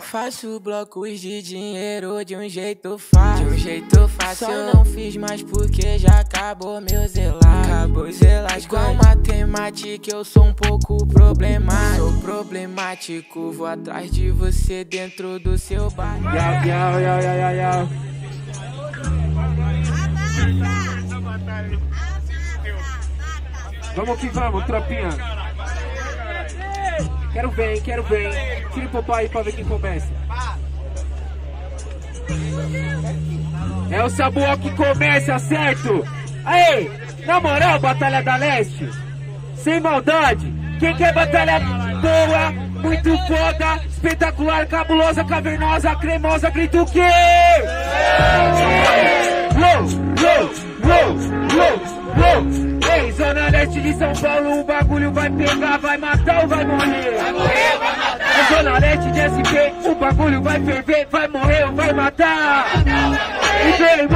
Faço blocos de dinheiro de um jeito fácil. Só não fiz mais porque já acabou meu zelar. Igual matemática eu sou um pouco problemático. Sou problemático, vou atrás de você dentro do seu bar. Yau. Vamos que vamos, tropinha. Quero ver. Tira o papai aí pra ver quem começa. É o Sabuó que começa, certo? Aí, na moral, Batalha da Leste, sem maldade, quem quer batalha boa, muito foda, espetacular, cabulosa, cavernosa, cremosa, grita o quê? Ei, Zona Leste de São Paulo, o bagulho vai pegar, vai matar ou vai morrer? Vai morrer, vai matar. Zona Leste de SP, o bagulho vai ferver, vai morrer ou vai matar? E vem,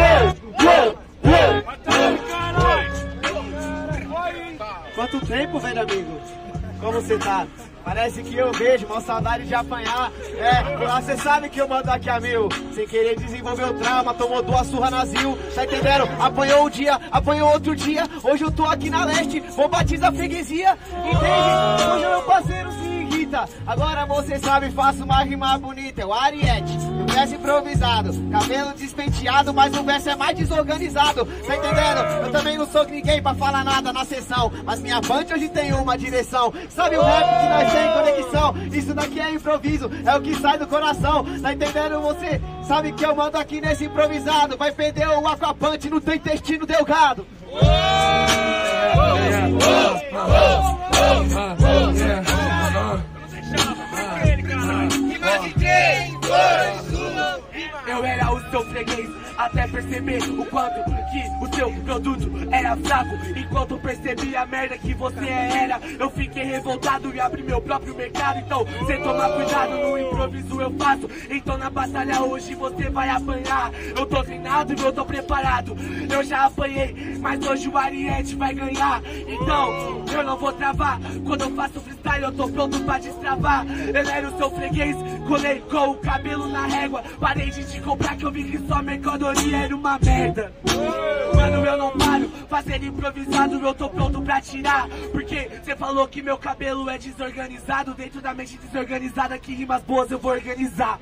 Quanto tempo, velho amigo? Como você tá? Parece que eu vejo, mal saudade de apanhar. Você sabe que eu mando aqui a mil. Sem querer desenvolver o trauma, tomou 2 surras na Zil. Tá entendendo? Apanhou um dia, apanhou outro dia. Hoje eu tô aqui na Leste, vou batizar a freguesia. Entende? Hoje o meu parceiro se irrita. Agora você sabe, faço uma rima bonita. É o Ariete, o verso improvisado. Cabelo despenteado, mas o verso é mais desorganizado. Tá entendendo? Eu também não sou ninguém pra falar nada na sessão. Mas minha punch hoje tem uma direção. Sabe o rap que nós tem conexão? Isso daqui é improviso, é o que sai do coração. Tá entendendo você? Sabe que eu mando aqui nesse improvisado. Vai perder o aquapunch no teu intestino delgado. Eu era o seu freguês, até perceber o quanto que o seu produto era fraco. Enquanto eu percebi a merda que você era, eu fiquei revoltado e abri meu próprio mercado. Então, cê toma cuidado, no improviso eu faço. Então na batalha hoje você vai apanhar. Eu tô treinado e eu tô preparado. Eu já apanhei, mas hoje o Ariete vai ganhar. Então, eu não vou travar. Quando eu faço freestyle eu tô pronto pra destravar. Eu era o seu freguês, colei com o cabelo na régua. Parei de te comprar que eu vi que sua mercadoria era uma merda. Mano, eu não paro, fazendo improvisado, eu tô pronto pra tirar. Porque cê falou que meu cabelo é desorganizado. Dentro da mente desorganizada, que rimas boas eu vou organizar.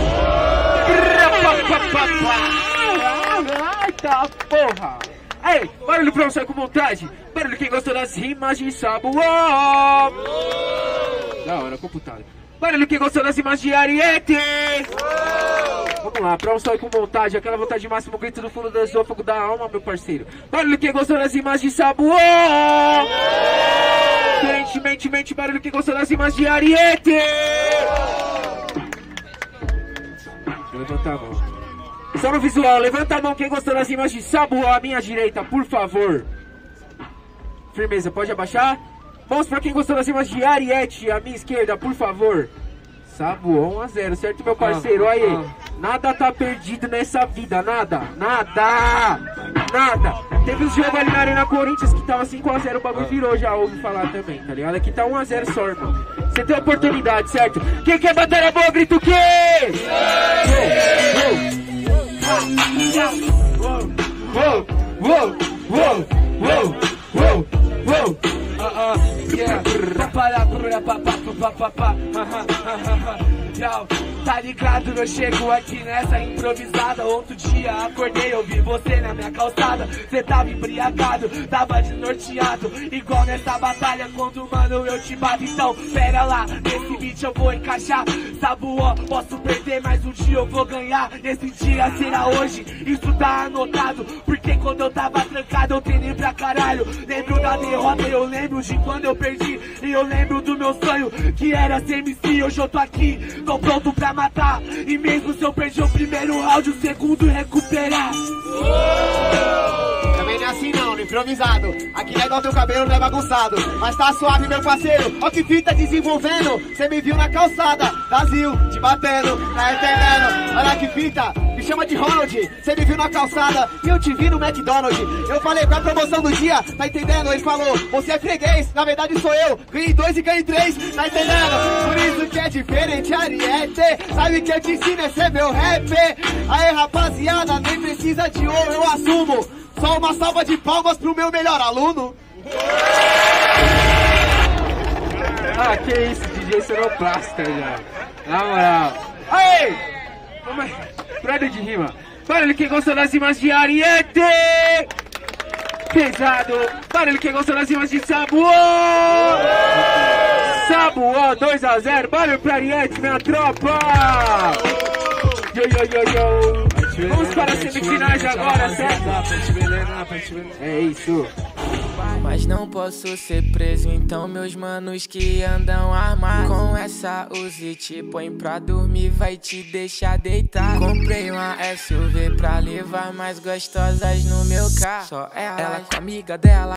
Eita porra! Ei, barulho pra você com vontade. Barulho quem gostou das rimas de Sabuó. Da hora, computado. Barulho quem gostou das rimas de Ariete. Vamos lá, pra um só com vontade, aquela vontade máxima, grito do fundo do esôfago da alma, meu parceiro. Barulho quem gostou das rimas de Sabuó. Mente, barulho quem gostou das rimas de Ariete. Levanta a mão. Só no visual, levanta a mão quem gostou das rimas de Sabuó à minha direita, por favor. Firmeza, pode abaixar? Vamos pra quem gostou das rimas de Ariete à minha esquerda, por favor. Sabuó 1-0, certo, meu parceiro? Aí, nada tá perdido nessa vida, nada. Teve um jogo ali na Arena Corinthians que tava 5-0, o bagulho virou, já ouvi falar também, tá ligado? Aqui tá 1-0 só, irmão. Você tem oportunidade, certo? Quem quer batalha boa, grita o quê? Tá ligado, eu chego aqui nessa improvisada. Outro dia acordei, eu vi você na minha calçada. Cê tava embriagado, tava desnorteado, igual nessa batalha quando, mano, eu te bato. Então, pera lá, nesse beat eu vou encaixar. Sabuó, posso perder, mas um dia eu vou ganhar. Esse dia será hoje, isso tá anotado. Porque quando eu tava trancado eu treinei pra caralho. Lembro da derrota, eu lembro de quando eu perdi. E eu lembro do meu sonho, que era ser MC. Hoje eu tô aqui, tô pronto pra matar. E mesmo se eu perder o primeiro round, o segundo recuperar. Também não é assim não, no improvisado. Aqui não é igual teu cabelo, não é bagunçado. Mas tá suave, meu parceiro. Ó que fita desenvolvendo. Cê me viu na calçada, vazio, te batendo, tá entendendo? Olha que fita. me chama de Ronald. Cê me viu na calçada e eu te vi no McDonald's. Eu falei, qual a promoção do dia? Tá entendendo? Ele falou, você é freguês, na verdade sou eu. Ganhei 2 e ganhei 3, tá entendendo? Por isso que é diferente, Ariete. Sabe que eu te ensino, esse é meu rap. Aê, rapaziada, nem precisa de ouro, eu assumo. Só uma salva de palmas pro meu melhor aluno. Ah, que isso, DJ Sonoplasta já. Na moral. Aí! Prado de rima. Barulho que gostou das rimas de Ariete! Pesado! Barulho que gostou das rimas de Sabuó! Sabuó 2-0. Barulho pra Ariete, minha tropa! Yo, yo, yo, yo! Vamos para as semifinais agora, certo? É isso. Mas não posso ser preso, então meus manos que andam armados com essa Uzi te põe pra dormir, vai te deixar deitar. Comprei uma SUV pra levar mais gostosas no meu carro. Só ela com a amiga dela.